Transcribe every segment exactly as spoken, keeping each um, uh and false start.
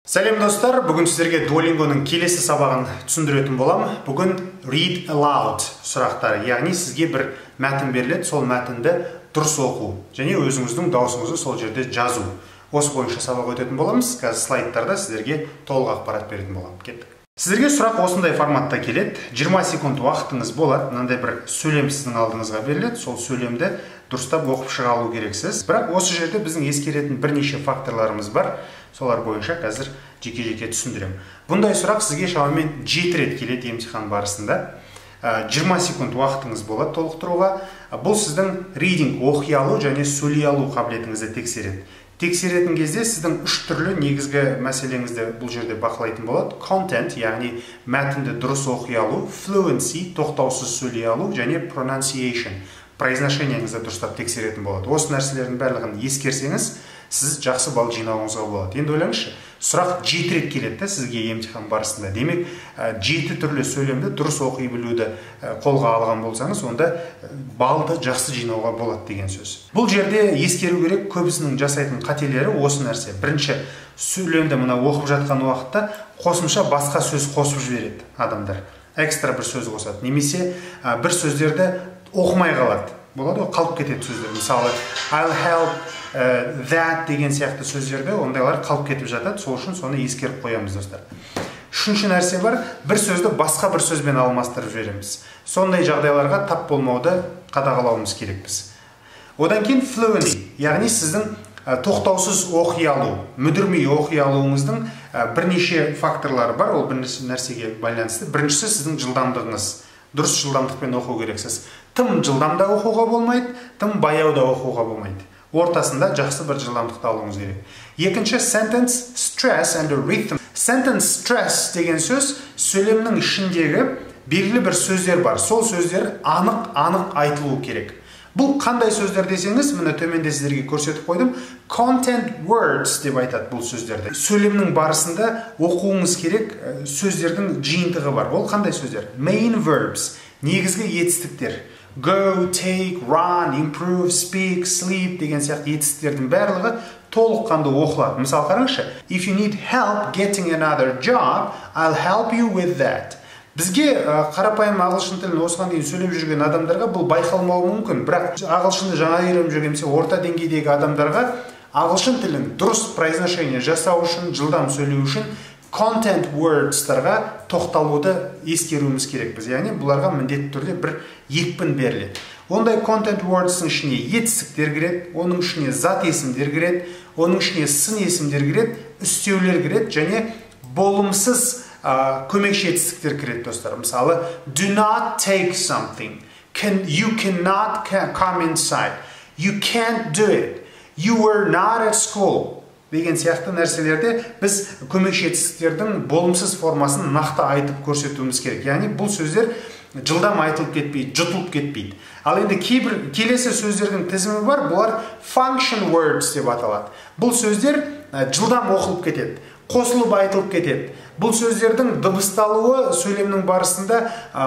Сәлем достар, бүгін сіздерге Duolingoның келесі сабағын түсіндіретін боламын. Бүгін read aloud сұрақтары, яғни сізге бір мәтін беріледі, сол мәтінді дұрыс оқу және өзіңіздің даусыңызды сол жерде жазу. Осы бойынша сабақ өтетін боламыз. Қазір слайдтарда сіздерге толық ақпарат беретін боламын. Кеттік. Сіздерге сұрақ осындай форматта келеді. жиырма секунд уақытыңыз болады. Мынандай бір сөйлем сіздің алдыңызға беріледі. Сол сөйлемді дұрыстап оқып шыға алу керексіз. Бірақ осы жерде біздің ескеретін бірнеше факторларымыз бар. Солар бойынша қазір жеке-жеке түсіндірем. Бұндай сұрақ сізге шамамен жеті рет келеді емтихан барысында. жиырма секунд уақытыңыз болады толықтыруға. Бұл сіздің reading оқи алу және сөйлей алу қабілетіңізді тексереді. Тексеретін кезде сіздің үш түрлі негізгі мәселеңізді бұл жерде бақылайтын болады. Content, яғни мәтінді дұрыс оқи алу, fluency, тоқтаусыз сөйлей алу және pronunciation, произношениеңізді дұрыстап тексеретін болады. Осы нәрселердің барлығын ескерсеңіз, сіз жақсы балл жинауыңызға болады. Енді ойлаңызшы, сұрақ жеті рет келеді сізге емтихан барысында. Демек, жеті түрлі сөйлемді дұрыс оқи білуді қолға алған болсаңыз, онда баллды жақсы жинауға болады деген сөз. Бұл жерде ескеру керек, көбісінің жасайтын қателері осы нәрсе. Бірінші, сөйлемді мына оқып жатқан уақытта қосымша басқа сөз қосып жібереді адамдар. Экстра бір сөз қосады. Немесе бір сөздерді оқымай қалады. Болады ғой, қалып кетеді сөздер. Мысалы, I'll help uh, that деген сияқты сөздерді ондайлар қалып кетіп жатады. Сол үшін соны ескеріп қоямыз, достар. Үшінші нәрсе бар, бір сөзді басқа бір сөзбен алмастырып жібереміз. Сондай жағдайларға тап болмауды қадағалауымыз керекпіз. Одан кейін fluency, яғни сіздің uh, тоқтаусыз оқи алу, мүдірмей оқи алуыңыздың uh, бірнеше факторлары бар. Ол бірнеше нәрсеге байланысты. Біріншісі сіздің жылдамдығыңыз. Дұрыс жылдамдықпен оқу керексіз. Тым жылдамда оқуға болмайды, тым баяуда оқуға болмайды. Ортасында жақсы бір жылдамдықты алуыңыз керек. Екінші, sentence stress and rhythm. Sentence stress деген сөз сөйлемнің ішіндегі белгілі бір сөздер бар. Сол сөздер анық-анық айтылуы керек. Бұл қандай сөздер десеңіз, міне төменде сіздерге көрсетіп қойдым. Content words деп айтады бұл сөздерді. Сөйлемнің барысында оқуыңыз керек сөздердің жиынтығы бар. Ол қандай сөздер? Main verbs, негізгі етістіктер. Go, take, run, improve, speak, sleep деген сияқты етістіктердің барлығы толыққанды оқылады. Мысалы қараңызшы, if you need help getting another job, I'll help you with that. Бізге қарапайым ағылшын тілін осыған дейін сөйлеп жүрген адамдарға бұл байқалмауы мүмкін. Бірақ ағылшынды жаңа үйреніп жүрген орта деңгейдегі адамдарға ағылшын тілін дұрыс произношение жасау үшін, жылдам сөйлеу үшін content words-тарға тоқталуды ескеруіміз керекпіз. Яғни бұларға міндетті түрде бір екпін беріледі. Ондай content words-ың ішіне етістіктер кіреді, оның ішіне зат есімдер кіреді, оның ішіне сын есімдер кіреді, үстеулер кіреді және болымсыз көмекші етістіктер кіреді, достар. Мысалы, do not take something. Can, you cannot come inside. You can't do it. You were not at school. Деген сияқты нәрселерде біз көмекші етістіктердің болымсыз формасын нақты айтып көрсетуіміз керек. Яғни бұл сөздер жылдам айтылып кетпейді, жұтылып кетпейді. Ал енді кейбір келесі сөздердің тізімі бар, бұлар function words деп аталады. Бұл сөздер жылдам оқылып кетеді, қосылып айтылып кетеді. Бұл сөздердің дыбысталуы сөйлемнің барысында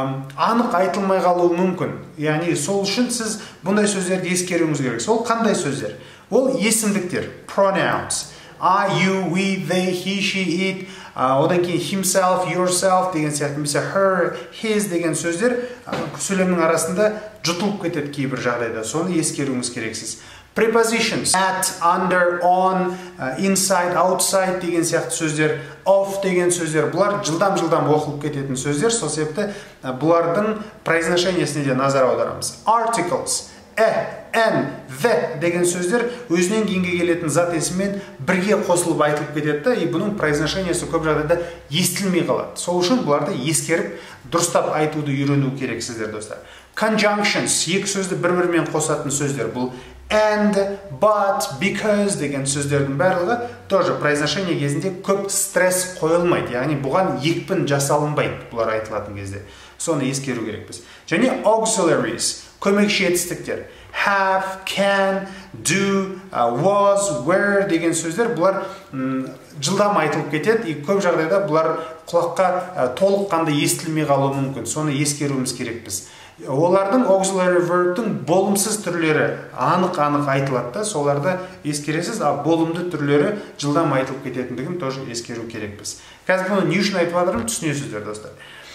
анық айтылмай қалуы мүмкін. Яғни сол үшін сіз бұндай сөздерді ескеруіңіз керек. Сол қандай сөздер? Ол есімдіктер, pronouns. I, you, we, they, he, she, it, одан кейін himself, yourself деген сияқты, mesela her, his деген сөздер сөйлемнің арасында жұтылып кетеді кейбір жағдайда. Соны ескеруіңіз керексіз. Prepositions, at, under, on, inside, outside деген сияқты сөздер, off деген сөздер, бұлар жылдам-жылдам оқылып кететін сөздер. Сол себепті бұлардың произношениесіне де назар аударамыз. Articles, e, n, the деген сөздер өзінен кейінге келетін зат есіммен бірге қосылып айтылып кетеді, и бұның произношениесі көп жағдайда естілмей қалады. Сол үшін бұларды ескеріп, дұрыстап айтуды үйрену керек сіздер, достар. Conjunctions, екі сөзді бір-бірімен қосатын сөздер. Бұл and, but, because деген сөздердің барлығы тоже произношение кезінде көп стресс қойылмайды. Яғни бұған екпін жасалынбайды бұлар айтылатын кезде. Соны ескеру керекпіз. Және auxiliaries, көмекші етістіктер. Have, can, do, was, were деген сөздер бұлар жылдам айтылып кетеді. И көп жағдайда бұлар құлаққа толыққанды естілмей қалуы мүмкін. Соны ескеруіміз керекпіз. олардың auxiliary verb-тің болымсыз түрлері анық-анық айтылады да, соларды ескересіз, а болымды түрлері жылдам айтылып кететіндігін тоже ескеру керекпіз. Қазір бұны не үшін айтып жатырмын, түсінесіздер достар.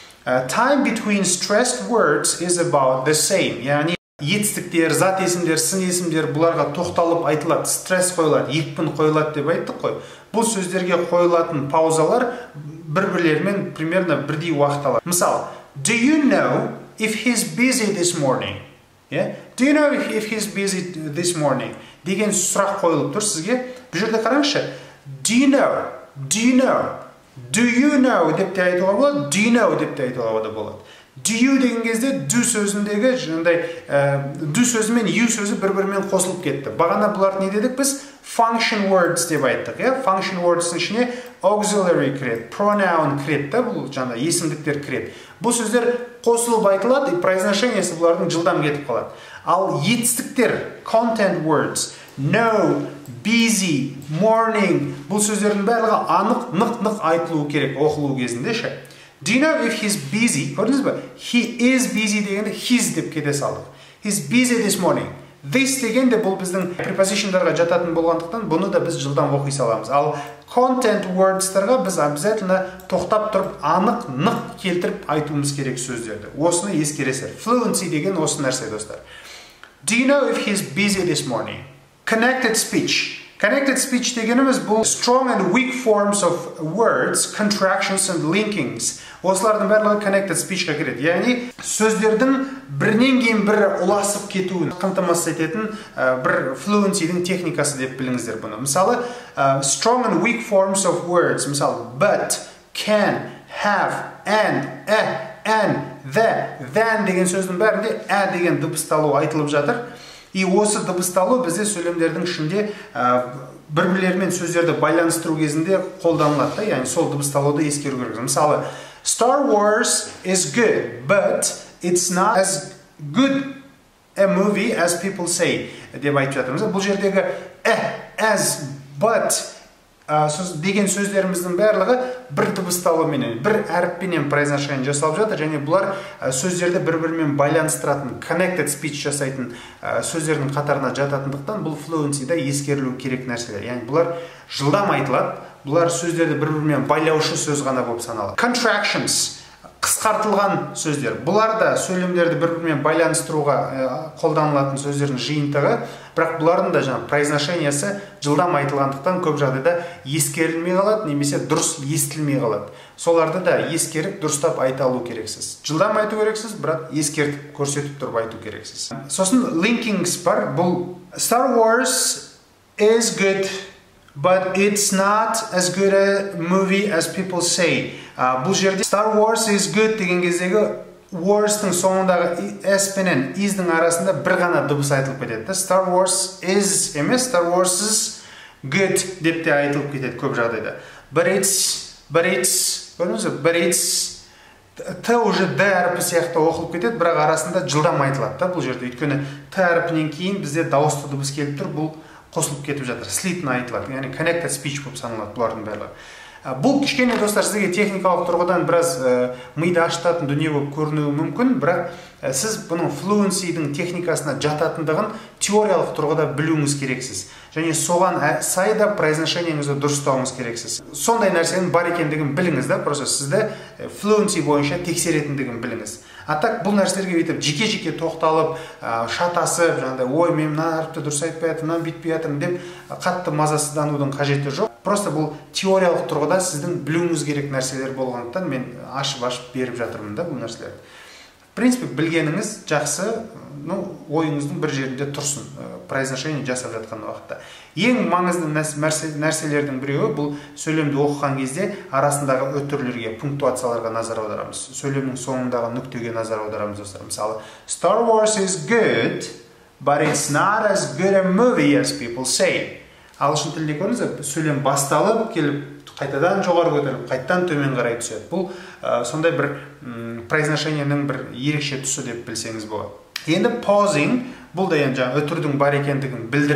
Time between stressed words is about the same. Яғни етістіктер, зат есімдер, сын есімдер бұларға тоқталып айтылады, стресс қойылады, екпін қойылады деп айттық қой. Бұл сөздерге қойылатын паузалар бір-бірлерімен примерно бірдей уақыт алады. Мысалы, do you know if he's busy this morning? Yeah? Do you know if, if he's busy this morning? Деген сұрақ қойылып тұр сізге. Бұл жерде қараңызшы. Do you know? Do you know? Do you know деп те айтуға болады, do you know деп те айтуға болады. Do you деген кезде do сөзіндегі жаңағыдай do сөзі мен you сөзі бір-бірімен қосылып кетті. Бағана бұлар не дедік біз? Function words деп айттық. Function words-ың ішіне auxiliary кіреді, pronoun кіреді, бұл жаңа есімдіктер кіреді. Бұл сөздер қосылып айтылады, и произношениесі бұлардың жылдам кетіп қалады. Ал етістіктер, content words, no, busy, morning, бұл сөздердің барлығы анық, нық-нық айтылуы керек оқылу кезінде ше. Do you know if he's busy? Көрдіңіз бе? He is busy дегенде his деп кете салдық. He's busy this morning. This дегенде бұл біздің prepositionдарға жататын болғандықтан бұны да біз жылдам оқи саламыз. Ал content words-тарға біз обязательно тоқтап тұрып анық, нық келтіріп айтуымыз керек сөздерді. Осыны ескересіздер. Fluency деген осы нәрсе достар. Do you know if he's busy this morning? Connected speech. Connected speech дегеніміз бұл strong and weak forms of words, contractions and linkings. Осылардың барлығы connected speech-қа кіреді. Яғни сөздердің бірінен кейін бірі ұласып кетуін қамтамасыз ететін бір fluency-дің техникасы деп біліңіздер бұны. Мысалы, strong and weak forms of words. Мысалы, but, can, have, and, a, and, the, than деген сөздің бәрінде a деген дыбысталу айтылып жатыр. И осы дыбысталу бізде сөйлемдердің ішінде бір-бірлерімен сөздерді байланыстыру кезінде қолданылады, яғни сол дыбысталуды ескеру керек. Мысалы, Star Wars is good, but it's not as good a movie as people say деп айтып жатырмыз. Бұл жердегі as, but деген сөздеріміздің барлығы бір дыбысталуменен, бір әріппенен произношение жасалып жатыр, және бұлар сөздерді бір-бірімен байланыстыратын, connected speech жасайтын сөздердің қатарына жататындықтан бұл fluency-да ескерілу керек нәрселер. Яғни бұлар жылдам айтылады, бұлар сөздерді бір-бірімен байлаушы сөз ғана болып саналады. Contractions, қысқартылған сөздер. Бұлар да сөйлемдерді бір-бірімен байланыстыруға қолданылатын сөздердің жиынтығы, бірақ бұлардың да жаңа произношениесі жылдам айтылғандықтан көп жағдайда ескерілмей қалады, немесе дұрыс естілмей қалады. Соларды да ескеріп, дұрыстап айта алу керексіз. Жылдам айту керексіз, бірақ ескертіп, көрсетіп тұрып айту керексіз. Сосын linkings бар. Бұл Star Wars is good, but it's not as good a movie as people say. Бұл жерде Star Wars is good деген кездегі Wars-тың соңындағы S пенен is-дің арасында бір ғана дыбыс айтылып кетеді. Star Wars is емес, Star Wars is good деп те айтылып кетеді көп жағдайда. But it's, but it's, көрдіңіз бе? But it's, Т уже Д әріпі сияқты оқылып кетеді, бірақ арасында жылдам айтылады да бұл жерде. Өйткені Т әріпінен кейін бізде дауысты дыбыс келіп тұр, бұл қосылып кетіп жатыр, слитно айтылады, яғни connected speech болып саналады бұлардың барлығы. Бұл кішкене достар сізге техникалық тұрғыдан біраз миды ашытатын дүние болып көрінуі мүмкін, бірақ сіз бұның fluency-дің техникасына жататындығын теориялық тұрғыда білуіңіз керексіз. Және соған сайда произношениеңізді дұрыстауыңыз керексіз. Сондай нәрсенің бар екендігін біліңіз да, просто сізді fluency бойынша тексеретіндігін біліңіз. А так бұл нәрселерге өйтіп жеке-жеке тоқталып, шатасып, жаңағыдай, ой, мен мына әріпті дұрыс айтпай жатырмын, мынаны бүйтпей жатырмын деп қатты мазасызданудың қажеті жоқ. Просто бұл теориялық тұрғыда сіздің білуіңіз керек нәрселер болғандықтан мен ашып-ашып беріп жатырмын да бұл нәрселерді. В принципе, білгеніңіз жақсы, ну, ойыңыздың бір жерінде тұрсын, произношение жасап жатқан уақытта. Ең маңызды нәрселердің біреуі бұл сөйлемді оқыған кезде арасындағы өтірлерге, пунктуацияларға назар аударамыз. Сөйлемнің соңындағы нүктеге назар аударамыз достар. Мысалы, Star Wars is good, but it's not as good a movie as people say. Ағылшын тілінде көрдіңіз, сөйлем басталып келіп қайтадан жоғары көтеріліп, қайтадан төмен қарай түседі. Бұл сондай бір произношениенің бір ерекше тұсы деп білсеңіз болады. Енді pausing, бұл да енді өтірдің бар екендігін білдіріп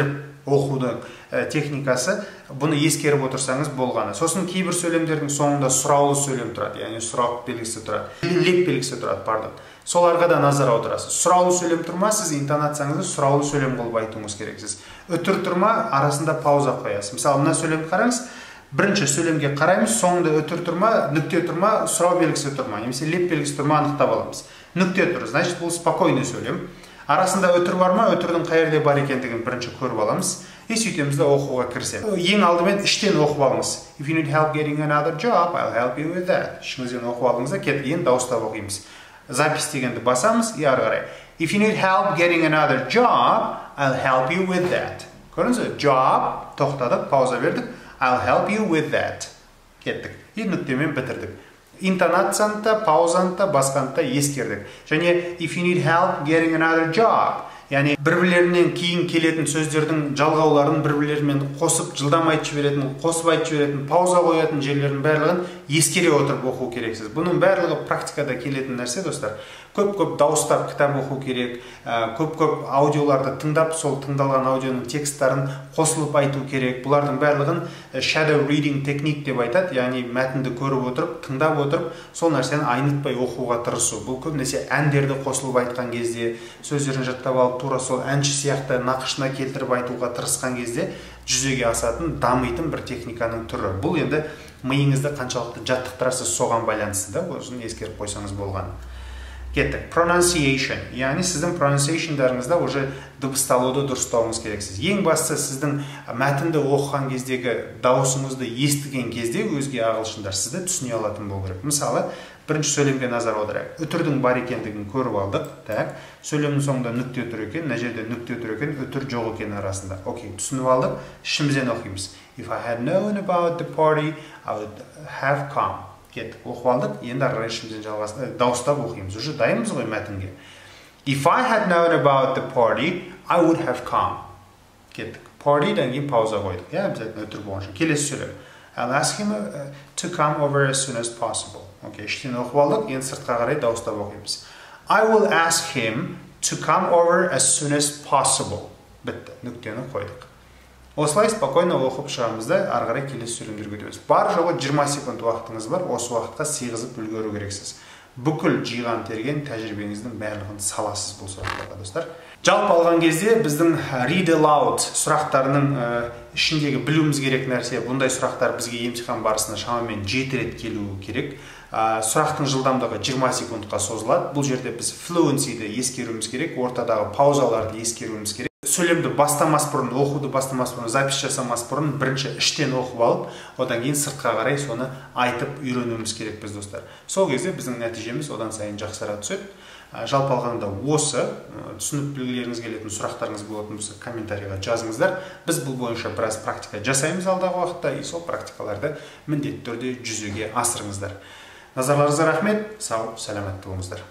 оқудың техникасы. Бұны ескеріп отырсаңыз болғаны. Сосын кейбір сөйлемдердің соңында сұраулы сөйлем тұрады, яғни сұрақ белгісі тұрады, леп белгісі тұрады, пардон. Соларға да назар аударасыз. Сұраулы сөйлем тұрма, сіз интонацияңызды сұраулы сөйлем қылып айтуыңыз керексіз. Үтір тұрма, арасында пауза қоясыз. Мысалы, мына сөйлем қараңыз, бірінші сөйлемге қараймыз, соңында үтір тұрма, нүкте тұрма, сұрау белгісі тұрма, немесе леп белгісі тұрма анықтап аламыз. Нүкте тұр, значит, бұл спокойный сөйлем. Арасында үтір бар ма, үтірдің қай жерде бар екендігін бірінші көріп аламыз. И сөйтеміз де оқуға кірісеміз. Ең алдымен іштен оқып алыңыз. If you need help getting another job, I'll help you with that. Ішіңізден оқып алыңыз да кеткен дауыстап оқимыз. Запись дегенді басамыз, и ары қарай. If you need help getting another job, I'll help you with that. Көрдіңіз бе? Job, тоқтадық, пауза бердік. I'll help you with that. Кеттік. И нүктемен бітірдік. Интонацияны да, паузаны да, басқаны да ескердік. Және if you need help getting another job, яғни бір-бірлерінен кейін келетін сөздердің жалғауларын бір-бірлерімен қосып, жылдам айтып жіберетін, қосып айтып жіберетін, пауза қоятын жерлердің барлығын ескере отырып оқу керексіз. Бұның барлығы практикада келетін нәрсе, достар. Көп-көп дауыстап кітап оқу керек, көп-көп аудиоларды тыңдап, сол тыңдалған аудионың текстарын қосылып айту керек. Бұлардың барлығын shadow reading техник деп айтады, яғни мәтінді көріп отырып, тыңдап отырып, сол нәрсені айнытпай оқуға тырысу. Бұл көбінесе әндерді қосылып айтқан кезде, сөздерін жаттап алып, тура сол әнші сияқты нақышына келтіріп айтуға тырысқан кезде жүзеге асатын, дамитын бір техниканың түрі. Бұл енді миыңызды қаншалықты жаттықтырасыз соған байланысты да, осыны ескеріп қойсаңыз болған. Кеттік. Pronunciation, яғни сіздің pronunciationдарыңызда уже дыбысталуды дұрыстауыңыз керексіз. Ең бастысы сіздің мәтінді оқыған кездегі дауысыңызды естіген кезде өзге ағылшындар сізді түсіне алатын болу керек. Мысалы, бірінші сөйлемге назар аударайық. Үтірдің бар екендігін көріп алдық. Так, сөйлемнің соңында нүкте тұр екен, мына жерде нүкте тұр екен, үтір жоқ екен арасында. Окей, түсініп алдық. Ішімізден оқимыз. If I had known about the party, I would have come. Кеттік, оқып алдық, енді ары қарай ішімізден жалғасын, дауыстап оқимыз. Уже дайынбыз ғой мәтінге. If I had known about the party, I would have come. Кеттік. Party'дан кейін пауза қойдық. Я обязательно өтір болғанша. Келесі сөйлем. I'll ask him to come over as soon as possible. Окей, іштен оқып алдық, енді сыртқа қарай дауыстап оқимыз. I will ask him to come over as soon as possible. Бітті, нүктені қойдық. Осылай спокойно оқып шығамыз да, ары қарай келесі сөйлемдерге өтеміз. Бар жоғы жиырма секунд уақытыңыз бар, осы уақытқа сыйғызып үлгеру керексіз. Бүкіл жиған терген тәжірибеңіздің барлығын саласыз бұл сұрақтарға, достар. Жалпы алған кезде біздің read aloud сұрақтарының ішіндегі білуіміз керек нәрсе, бұндай сұрақтар бізге емтихан барысында шамамен жеті рет келуі керек. Сұрақтың жылдамдығы жиырма секундқа созылады. Бұл жерде біз fluency-ді ескеруіміз керек, ортадағы паузаларды ескеруіміз керек. Сөйлемді бастамас бұрын, оқуды бастамас бұрын, запись жасамас бұрын бірінші іштен оқып алып, одан кейін сыртқа қарай соны айтып үйренуіміз керек біз, достар. Сол кезде біздің нәтижеміз одан сайын жақсара түседі. Жалпы алғанда осы түсініп білгілеріңіз келетін сұрақтарыңыз болатын болса, комментарийға жазыңыздар. Біз бұл бойынша біраз практика жасаймыз алдағы уақытта, и сол практикаларды міндетті түрде жүзеге асырыңыздар. Назарларыңызға рахмет, сау, сәлемет болыңыздар.